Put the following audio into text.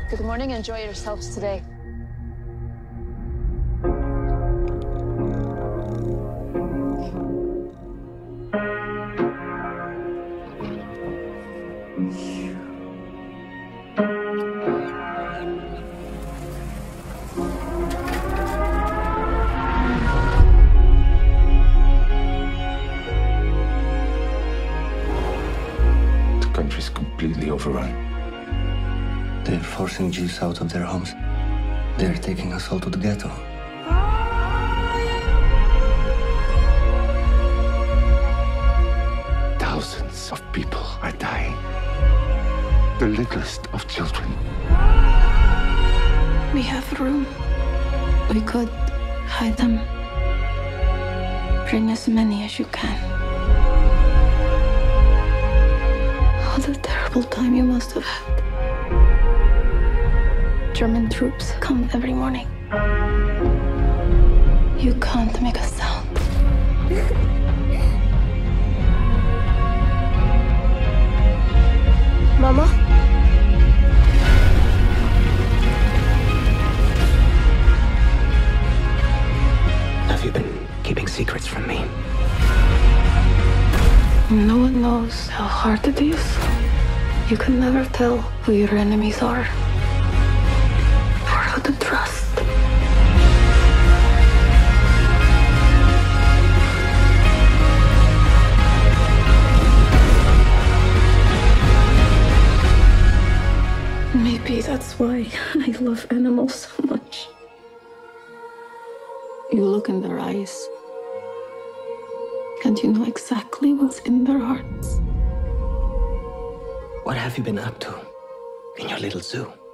Good morning. Enjoy yourselves today. The country's completely overrun. They're forcing Jews out of their homes. They're taking us all to the ghetto. Thousands of people are dying. The littlest of children. We have room. We could hide them. Bring as many as you can. What a terrible time you must have had. German troops come every morning. You can't make a sound. Mama? Have you been keeping secrets from me? No one knows how hard it is. You can never tell who your enemies are or who to trust. Maybe that's why I love animals so much. You look in their eyes, and you know exactly what's in their hearts. What have you been up to in your little zoo?